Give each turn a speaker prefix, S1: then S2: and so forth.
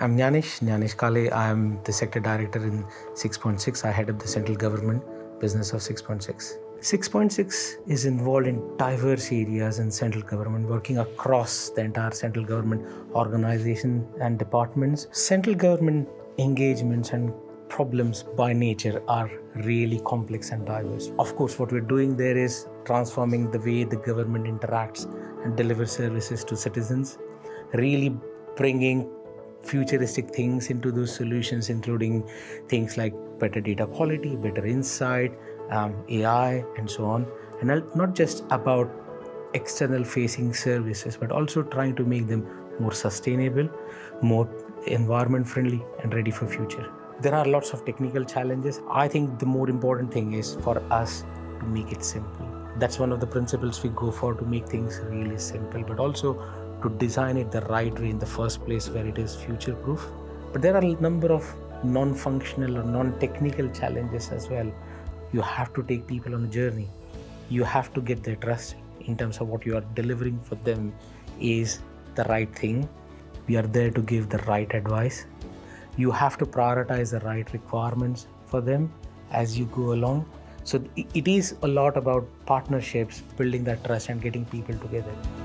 S1: I'm Gyanesh Kale. I'm the sector director in 6.6. I head up the central government business of 6.6. 6.6 is involved in diverse areas in central government, working across the entire central government organization and departments. Central government engagements and problems by nature are really complex and diverse. Of course, what we're doing there is transforming the way the government interacts and delivers services to citizens, really bringing futuristic things into those solutions, including things like better data quality, better insight, AI, and so on. And not just about external facing services, but also trying to make them more sustainable, more environment friendly, and ready for future. There are lots of technical challenges. I think the more important thing is for us to make it simple. That's one of the principles we go for, to make things really simple, but also to design it the right way in the first place where it is future-proof. But there are a number of non-functional or non-technical challenges as well. You have to take people on a journey. You have to get their trust in terms of what you are delivering for them is the right thing. We are there to give the right advice. You have to prioritize the right requirements for them as you go along. So it is a lot about partnerships, building that trust and getting people together.